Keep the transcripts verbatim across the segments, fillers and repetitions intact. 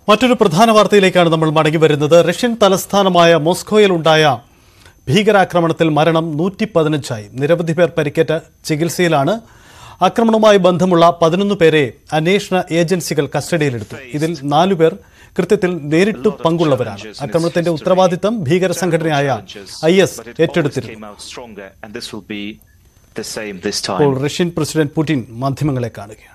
മറ്റൊരു പ്രധാന വാർത്തയിലേക്കാണ് നമ്മൾ മടങ്ങി വരുന്നത്. റഷ്യൻ തലസ്ഥാനമായ മോസ്കോയിൽ ഉണ്ടായ ഭീകരാക്രമണത്തിൽ മരണം നൂറ്റി പതിനഞ്ചായി. നിരവധി പേർ പരിക്കേറ്റ ചികിത്സയിലാണ്. ആക്രമണവുമായി ബന്ധമുള്ള പതിനൊന്ന് പേരെ അന്വേഷണ ഏജൻസികൾ കസ്റ്റഡിയിലെടുത്തു. ഇതിൽ നാലുപേർ കൃത്യത്തിൽ നേരിട്ട് പങ്കുള്ളവരാണ്. ആക്രമണത്തിന്റെ ഉത്തരവാദിത്തം ഭീകര സംഘടനയായ ഐ എസ് ഏറ്റെടുത്തിരുന്നു. ഇപ്പോൾ റഷ്യൻ പ്രസിഡന്റ് പുടിൻ മാധ്യമങ്ങളെ കാണുകയാണ്.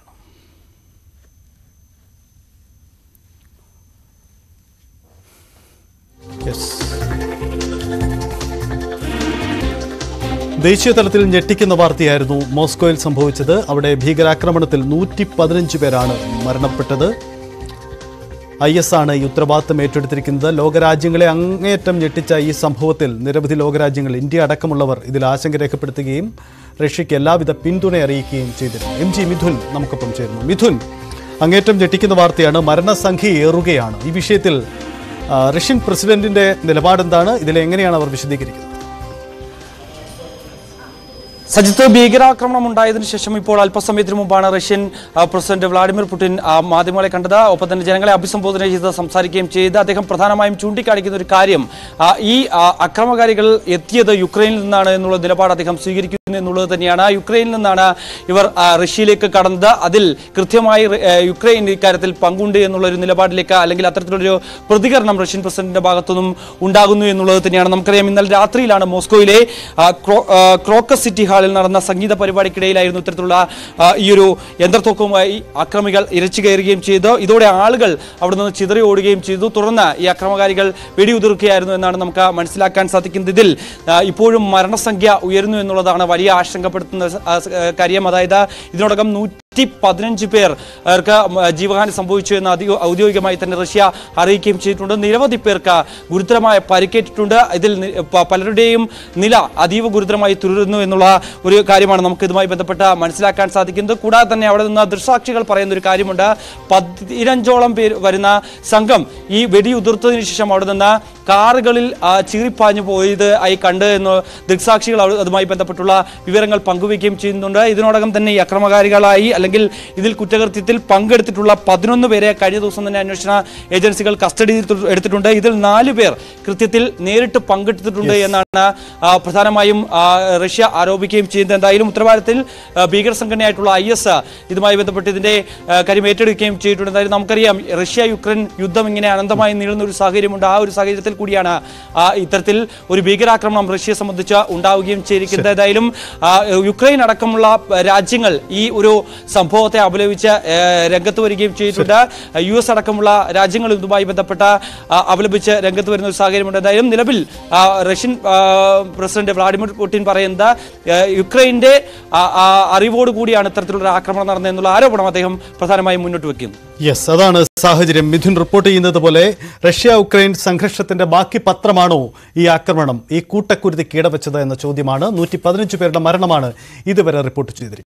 ദേശീയ തലത്തിൽ ഞെട്ടിക്കുന്ന വാർത്തയായിരുന്നു മോസ്കോയിൽ സംഭവിച്ചത്. അവിടെ ഭീകരാക്രമണത്തിൽ നൂറ്റി പതിനഞ്ച് പേരാണ് മരണപ്പെട്ടത്. ഐ എസ് ആണ് ഈ ഉത്തരവാദിത്തം ഏറ്റെടുത്തിരിക്കുന്നത്. ലോകരാജ്യങ്ങളെ അങ്ങേയറ്റം ഞെട്ടിച്ച ഈ സംഭവത്തിൽ നിരവധി ലോകരാജ്യങ്ങൾ, ഇന്ത്യ അടക്കമുള്ളവർ ഇതിൽ ആശങ്ക രേഖപ്പെടുത്തുകയും റഷ്യയ്ക്ക് എല്ലാവിധ പിന്തുണ അറിയിക്കുകയും ചെയ്തിരുന്നു. എം ജി മിഥുൻ നമുക്കൊപ്പം ചേരുന്നു. മിഥുൻ, അങ്ങേറ്റം ഞെട്ടിക്കുന്ന വാർത്തയാണ്. മരണസംഖ്യ ഏറുകയാണ്. ഈ വിഷയത്തിൽ റഷ്യൻ പ്രസിഡന്റിന്റെ നിലപാടെന്താണ്? ഇതിലെങ്ങനെയാണ് അവർ വിശദീകരിക്കുന്നത്? സജിത്ത്, ഭീകരാക്രമണം ഉണ്ടായതിനു ശേഷം ഇപ്പോൾ അല്പസമയത്തിന് മുമ്പാണ് റഷ്യൻ പ്രസിഡന്റ് വ്ളാഡിമിർ പുടിൻ മാധ്യമങ്ങളെ കണ്ടത്. ഒപ്പം തന്നെ ജനങ്ങളെ അഭിസംബോധന ചെയ്ത് സംസാരിക്കുകയും ചെയ്ത് അദ്ദേഹം പ്രധാനമായും ചൂണ്ടിക്കാണിക്കുന്ന ഒരു കാര്യം, ഈ അക്രമകാരികൾ എത്തിയത് യുക്രൈനിൽ നിന്നാണ് എന്നുള്ള നിലപാട് അദ്ദേഹം സ്വീകരിക്കുന്നു എന്നുള്ളത് തന്നെയാണ്. യുക്രൈനിൽ നിന്നാണ് ഇവർ റഷ്യയിലേക്ക് കടന്നത്. അതിൽ കൃത്യമായി യുക്രൈൻ ഇക്കാര്യത്തിൽ പങ്കുണ്ട് എന്നുള്ളൊരു നിലപാടിലേക്ക്, അല്ലെങ്കിൽ അത്തരത്തിലൊരു പ്രതികരണം റഷ്യൻ പ്രസിഡന്റിന്റെ ഭാഗത്തുനിന്നും ഉണ്ടാകുന്നു എന്നുള്ളത് തന്നെയാണ്. നമുക്കറിയാം, ഇന്നലെ രാത്രിയിലാണ് മോസ്കോയിലെ ക്രോക്കസ് സിറ്റി ഹാളിൽ നടന്ന സംഗീത പരിപാടിക്കിടയിലായിരുന്നു ഇത്തരത്തിലുള്ള ഈ ഒരു യന്ത്രത്തോക്കുമായി അക്രമികൾ ഇരച്ചു കയറുകയും ചെയ്തു. ഇതോടെ ആളുകൾ അവിടെ നിന്ന് ചിതറി ഓടുകയും ചെയ്തു. തുടർന്ന് ഈ അക്രമകാരികൾ വെടിയുതിർക്കുകയായിരുന്നു എന്നാണ് നമുക്ക് മനസ്സിലാക്കാൻ സാധിക്കുന്നത്. ഇതിൽ ഇപ്പോഴും മരണസംഖ്യ ഉയരുന്നു എന്നുള്ളതാണ് വലിയ ആശങ്കപ്പെടുത്തുന്ന കാര്യം. അതായത് ഇതിനോടകം നൂറ്റി പതിനഞ്ച് പേർക്ക് ജീവഹാനി സംഭവിച്ചു എന്ന് അധിക ഔദ്യോഗികമായി തന്നെ റഷ്യ അറിയിക്കുകയും ചെയ്തിട്ടുണ്ട്. നിരവധി പേർക്ക് ഗുരുതരമായ പരിക്കേറ്റിട്ടുണ്ട്. ഇതിൽ പലരുടെയും നില അതീവ ഗുരുതരമായി തുടരുന്നു എന്നുള്ള ഒരു കാര്യമാണ് നമുക്ക് ഇതുമായി ബന്ധപ്പെട്ട് മനസ്സിലാക്കാൻ സാധിക്കുന്നത്. കൂടാതെ തന്നെ അവിടെ നിന്ന് ദൃക്സാക്ഷികൾ പറയുന്ന ഒരു കാര്യമുണ്ട്. പതിനഞ്ചോളം പേര് വരുന്ന സംഘം ഈ വെടിയുതിർത്തതിനു ശേഷം അവിടെ നിന്ന് കാറുകളിൽ ചീറിപ്പാഞ്ഞു പോയത് ആയി കണ്ട് എന്ന് ദൃക്സാക്ഷികൾ അതുമായി ബന്ധപ്പെട്ടുള്ള വിവരങ്ങൾ പങ്കുവയ്ക്കുകയും ചെയ്യുന്നുണ്ട്. ഇതിനോടകം തന്നെ ഈ അക്രമകാരികളായി അല്ലെങ്കിൽ ഇതിൽ കുറ്റകൃത്യത്തിൽ പങ്കെടുത്തിട്ടുള്ള പതിനൊന്ന് പേരെ കഴിഞ്ഞ ദിവസം തന്നെ അന്വേഷണ ഏജൻസികൾ കസ്റ്റഡിയിൽ എടുത്തിട്ടുണ്ട്. ഇതിൽ നാല് പേർ കൃത്യത്തിൽ നേരിട്ട് പങ്കെടുത്തിട്ടുണ്ട് എന്നാണ് പ്രധാനമായും റഷ്യ ആരോപിക്കുകയും ചെയ്യുന്നത്. എന്തായാലും ഉത്തരവാദിത്തത്തിൽ ഭീകര സംഘടനയായിട്ടുള്ള ഐ എസ് ഇതുമായി ബന്ധപ്പെട്ട് ഇതിന്റെ കാര്യം ഏറ്റെടുക്കുകയും ചെയ്തിട്ടുണ്ട്. എന്തായാലും നമുക്കറിയാം, റഷ്യ യുക്രൈൻ യുദ്ധം ഇങ്ങനെ അനന്തമായി നീളുന്ന ഒരു സാഹചര്യമുണ്ട്. ആ ഒരു സാഹചര്യത്തിൽ കൂടിയാണ് ഇത്തരത്തിൽ ഒരു ഭീകരാക്രമണം റഷ്യയെ സംബന്ധിച്ച് ഉണ്ടാവുകയും ചെയ്തിരിക്കുന്നത്. ഏതായാലും യുക്രൈൻ അടക്കമുള്ള രാജ്യങ്ങൾ ഈ ഒരു സംഭവത്തെ അപലപിച്ച് രംഗത്ത് വരികയും ചെയ്തിട്ടുണ്ട്. യു എസ് അടക്കമുള്ള രാജ്യങ്ങൾ ഇതുമായി ബന്ധപ്പെട്ട അപലപിച്ച് രംഗത്ത് വരുന്ന ഒരു സാഹചര്യമുണ്ട്. എന്തായാലും നിലവിൽ റഷ്യൻ പ്രസിഡന്റ് വ്ളാഡിമിർ പുടിൻ പറയുന്നത് യുക്രൈന്റെ അറിവോടുകൂടിയാണ് ഇത്തരത്തിലുള്ള ആക്രമണം നടന്നതെന്നുള്ള ആരോപണം അദ്ദേഹം പ്രധാനമായും മുന്നോട്ട് വെക്കുന്നു. യെസ്, അതാണ് സാഹചര്യം. മിഥുൻ റിപ്പോർട്ട് ചെയ്യുന്നത് പോലെ റഷ്യ ഉക്രൈൻ സംഘർഷത്തിന്റെ ബാക്കി പത്രമാണോ ഈ ആക്രമണം? ഈ കൂട്ടക്കുരുതി കീടവെച്ചത് എന്ന ചോദ്യമാണ്. നൂറ്റി പതിനഞ്ച് പേരുടെ മരണമാണ് ഇതുവരെ റിപ്പോർട്ട് ചെയ്തിരിക്കുന്നത്.